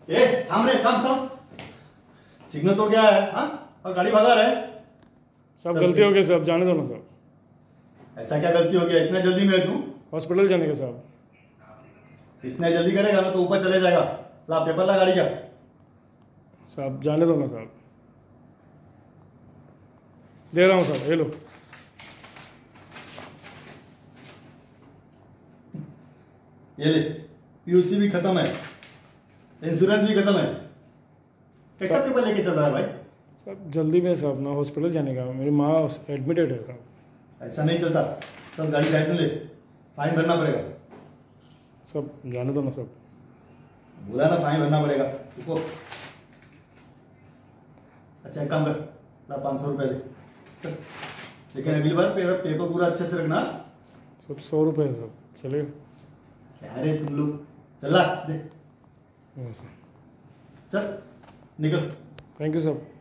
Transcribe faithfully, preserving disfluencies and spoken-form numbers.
ए थाम रे, थाम थाम। सिग्नल तो क्या है? हाँ, और गाड़ी भगा रहे। सब गलती हो गई साहब, जाने दो ना साहब। ऐसा क्या गलती हो गया? इतना जल्दी में तू हॉस्पिटल जाने का साहब। इतना जल्दी करेगा ना तो ऊपर चले जाएगा। ला पेपर ला गाड़ी का। साहब जाने दो ना साहब, दे रहा हूँ साहब, ये लो। ये ले, पीयूसी भी खत्म है, इंश्योरेंस भी खत्म है। कैसा पेपर लेके चल रहा है भाई? सब जल्दी में साहब ना, हॉस्पिटल जाने का, मेरी माँ एडमिटेड है साहब। ऐसा नहीं चलता। सब गाड़ी साइड में ले, फाइन भरना पड़ेगा। सब जाने दो ना सब। बोला ना फाइन भरना पड़ेगा। रुको। अच्छा एक काम कर, ला पाँच सौ रुपये दे चल। लेकिन अगली बार पेपर पेपर पूरा अच्छे से रखना। सब सौ रुपये है सब, चलेगा? क्या रे तुम लोग, चल ला दे। हाँ सर। चल निकल। Thank you sir.